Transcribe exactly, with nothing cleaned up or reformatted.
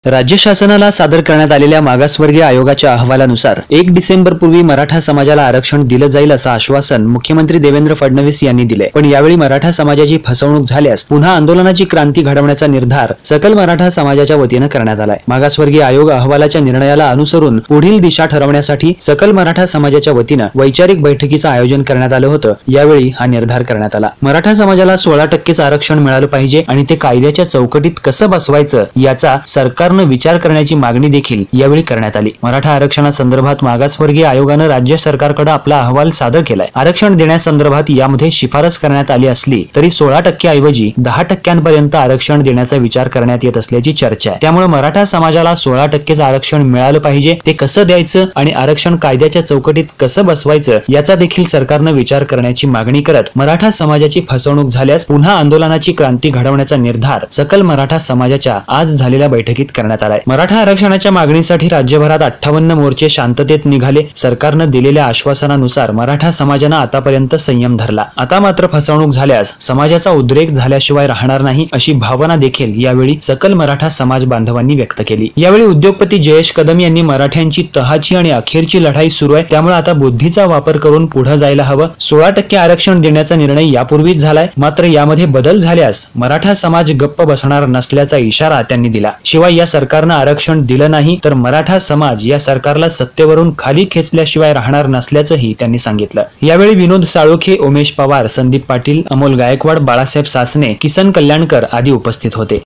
राज्य शासनाला सादर करण्यात आलेल्या मागासवर्गीय आयोगाच्या अहवालानुसार एक डिसेंबर पूर्वी मराठा समाजाला आरक्षण दिलं जाईल असं आश्वासन मुख्यमंत्री देवेंद्र फडणवीस यांनी दिले। पण यावेळी मराठा समाजाची फसवणूक झाल्यास पुन्हा आंदोलनाची क्रांती घडवण्याचा निर्धार सकल मराठा समाजाच्या वतीनं करण्यात आलाय। मागासवर्गीय आयोग अहवालाच्या निर्णयाला अनुसरून पुढील दिशा ठरवण्यासाठी सकल मराठा समाजाच्या वतीनं वैचारिक बैठकीचं आयोजन करण्यात आलं होतं। यावेळी हा निर्धार करण्यात आला। मराठा समाजाला सोळा टक्केच आरक्षण मिळालं पाहिजे आणि ते कायद्याच्या चौकटीत कसं बसवायचं याचा सरकार विचार करण्याची मागणी देखील यावेळी करण्यात आली। मराठा आरक्षणासंदर्भात मागासवर्गीय आयोगानं राज्य सरकारकडे आपला अहवाल सादर केलाय। आरक्षण देण्यासंदर्भात यामध्ये शिफारस करण्यात आली असली तरी सोळा टक्के ऐवजी दहा टक्क्यांपर्यंत आरक्षण देण्याचा विचार करण्यात येत असल्याची चर्चा आहे। त्यामुळे मराठा समाजाला सोळा टक्केच आरक्षण मिळालं पाहिजे, ते कसं द्यायचं आणि आरक्षण कायद्याच्या चौकटीत कसं बसवायचं याचा देखील सरकारनं विचार करण्याची मागणी करत मराठा समाजाची फसवणूक झाल्यास पुन्हा आंदोलनाची क्रांती घडवण्याचा निर्धार सकल मराठा समाजाच्या आज झालेल्या बैठकीत करण्यात आलाय। मराठा आरक्षणाच्या मागणीसाठी राज्यभरात अठ्ठावन्न मोर्चे शांततेत निघाले। सरकारनं दिलेल्या आश्वासनानुसार मराठा समाजानं आतापर्यंत संयम धरला। आता मात्र फसवणूक झाल्यास समाजाचा उद्रेक झाल्याशिवाय राहणार नाही अशी भावना देखील यावेळी सकल मराठा समाज बांधवांनी व्यक्त केली। यावेळी उद्योगपती जयेश कदम यांनी मराठ्यांची तहाची आणि अखेरची लढाई सुरू आहे, त्यामुळे आता बुद्धीचा वापर करून पुढे जायला हवं। सोळा टक्के आरक्षण देण्याचा निर्णय यापूर्वीच झालाय, मात्र यामध्ये बदल झाल्यास मराठा समाज गप्प बसणार नसल्याचा इशारा त्यांनी दिला। शिवाय या सरकारनं आरक्षण दिलं नाही तर मराठा समाज या सरकारला सत्तेवरून खाली खेचल्याशिवाय राहणार नसल्याचंही त्यांनी सांगितलं। यावेळी विनोद साळोखे, उमेश पवार, संदीप पाटील, अमोल गायकवाड, बाळासाहेब सासने, किसन कल्याणकर आदी उपस्थित होते।